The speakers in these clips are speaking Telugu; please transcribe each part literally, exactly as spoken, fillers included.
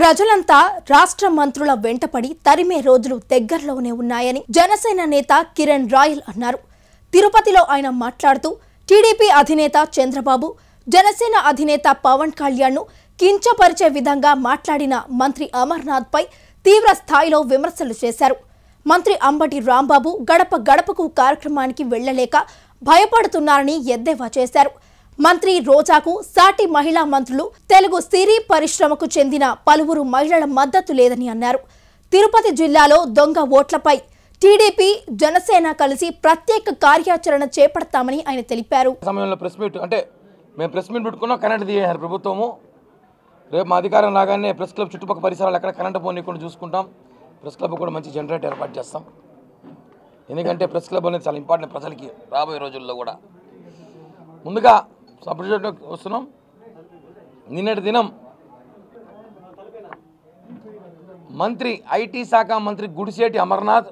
ప్రజలంతా రాష్ట్ర మంత్రుల వెంటపడి తరిమే రోజులు దగ్గరలోనే ఉన్నాయని జనసేన నేత కిరణ్ రాయల్ అన్నారు. తిరుపతిలో ఆయన మాట్లాడుతూ టీడీపీ అధినేత చంద్రబాబు, జనసేన అధినేత పవన్ కళ్యాణ్ను కించపరిచే విధంగా మాట్లాడిన మంత్రి అమర్నాథ్ పై తీవ్ర స్థాయిలో విమర్శలు చేశారు. మంత్రి అంబటి రాంబాబు గడప గడపకు కార్యక్రమానికి వెళ్లలేక భయపడుతున్నారని ఎద్దేవా చేశారు. మంత్రి రోజాకు సాటి మహిళా మంత్రులు, తెలుగు సినీ పరిశ్రమకు చెందిన పలువురు మహిళల మద్దతు లేదని అన్నారు. తిరుపతి జిల్లాలో దొంగ ఓట్లపై టీడీపీ, జనసేన కలిసి ప్రత్యేక కార్యాచరణ చేపడతామని ఆయన తెలిపారు. సమయంలో ప్రెస్ మీట్ అంటే మేము ప్రెస్ మీట్ పెట్టుకున్నాం, కరెంట్ తీయారు ప్రభుత్వము. రేపు మా అధికారం రాగానే ప్రెస్ క్లబ్ చుట్టుపక్కల పరిసరాలు ఎక్కడ కరెంట్ పోనీకుండా చూసుకుంటాం. ప్రెస్ క్లబ్ కూడా మంచి జనరేటర్ ఏర్పాటు చేస్తాం. ఎందుకంటే ప్రెస్ క్లబ్ అనేది చాలా ఇంపార్టెంట్ ప్రజలకి రాబోయే రోజుల్లో కూడా. ముందుగా సబ్జెక్ట్ వస్తున్నాం. నిన్నటి దినం మంత్రి ఐటీ శాఖ మంత్రి గుడిశెట్టి అమర్నాథ్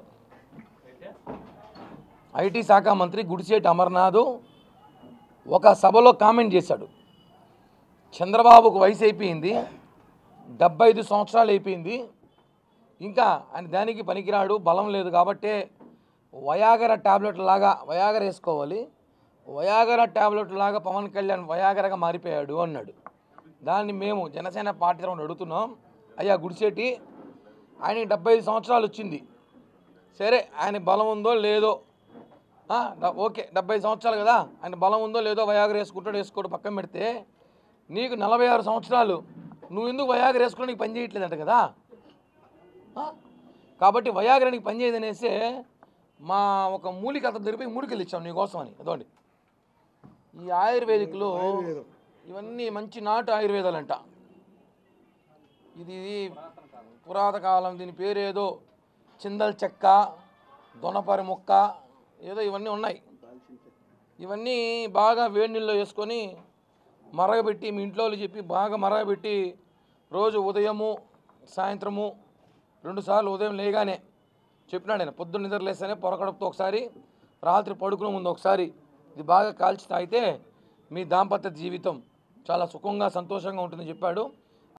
ఐటీ శాఖ మంత్రి గుడిశెట్టి అమర్నాథ్ ఒక సభలో కామెంట్ చేశాడు. చంద్రబాబుకు వయసు అయిపోయింది, డెబ్బై ఐదు సంవత్సరాలు అయిపోయింది, ఇంకా ఆయన దానికి పనికిరాడు, బలం లేదు కాబట్టి వయాగర ట్యాబ్లెట్ లాగా వయాగర వేసుకోవాలి, వయాగర ట్యాబ్లెట్ లాగా పవన్ కళ్యాణ్ వయాగరగా మారిపోయాడు అన్నాడు. దాన్ని మేము జనసేన పార్టీ తరఫున అడుగుతున్నాం. అయ్యా గుడిశెట్టి, ఆయనకి డెబ్బై ఐదు సంవత్సరాలు వచ్చింది, సరే ఆయన బలం ఉందో లేదో ఓకే, డెబ్బై సంవత్సరాలు కదా, ఆయన బలం ఉందో లేదో వయాగర వేసుకుంటాడు వేసుకోడు పక్కన పెడితే, నీకు నలభై ఆరు సంవత్సరాలు నువ్వు ఎందుకు వయాగర వేసుకుని నీకు పని చేయట్లేదంట కదా. కాబట్టి వయాగర నీకు పని చేయదనేసి మా ఒక మూలిక అతను దొరికిపోయి మూలికలు ఇచ్చాం నీకోసం అని. అదోండి ఈ ఆయుర్వేదిక్లో ఇవన్నీ మంచి నాటు ఆయుర్వేదాలంట. ఇది పురాత కాలం, దీని పేరు ఏదో చిందల్ చెక్క, దొనపరి ముక్క ఏదో ఇవన్నీ ఉన్నాయి. ఇవన్నీ బాగా వేడి నీళ్ళలో వేసుకొని మరగబెట్టి మీ ఇంట్లో చెప్పి బాగా మరగబెట్టి రోజు ఉదయము సాయంత్రము రెండుసార్లు ఉదయం లేగానే చెప్పినాడు ఆయన. పొద్దున్న నిద్ర లేస్తేనే పొరకడుపుతో ఒకసారి, రాత్రి పడుకునే ముందు ఒకసారి ఇది బాగా కాల్చి తాగితే మీ దాంపత్య జీవితం చాలా సుఖంగా సంతోషంగా ఉంటుందని చెప్పాడు.